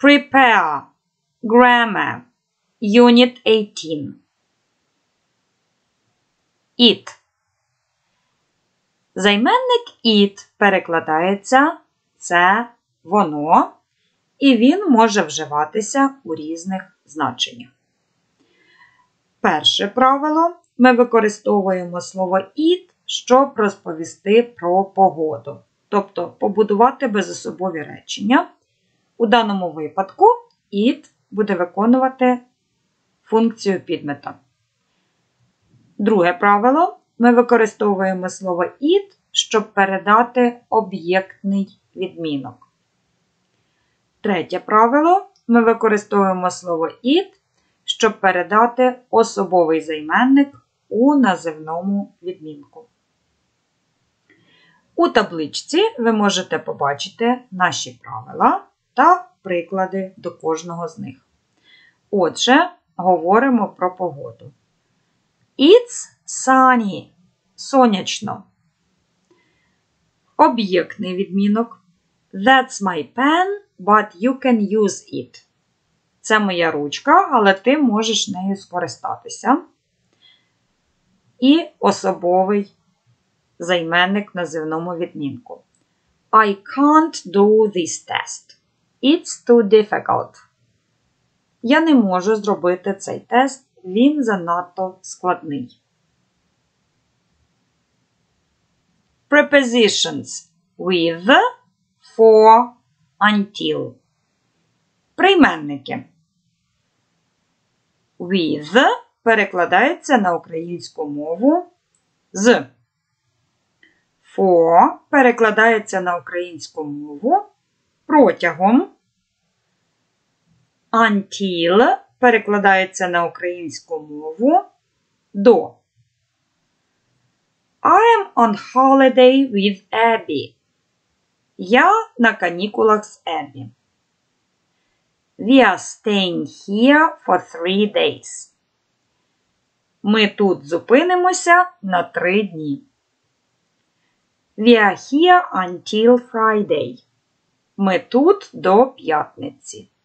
Prepare. Grammar. Unit 18. It. Займенник it перекладається «це воно», і він може вживатися у різних значеннях. Перше правило. Ми використовуємо слово it, щоб розповісти про погоду. Тобто побудувати безособові речення. У даному випадку it буде виконувати функцію підмета. Друге правило. Ми використовуємо слово it, щоб передати об'єктний відмінок. Третє правило. Ми використовуємо слово it, щоб передати особовий займенник у називному відмінку. У табличці ви можете побачити наші правила та приклади до кожного з них. Отже, говоримо про погоду. It's sunny. Сонячно. Об'єктний відмінок. That's my pen, but you can use it. Це моя ручка, але ти можеш нею скористатися. І особовий займенник в називному відмінку. I can't do this test. It's too difficult. Я не можу зробити цей тест, він занадто складний. Prepositions with, for, until. Прийменники. With перекладається на українську мову з. For перекладається на українську мову протягом. Until перекладається на українську мову до. I'm on holiday with Abby. Я на канікулах з Еббі. We are staying here for 3 days. Ми тут зупинимося на 3 дні. We are here until Friday. Ми тут до п'ятниці.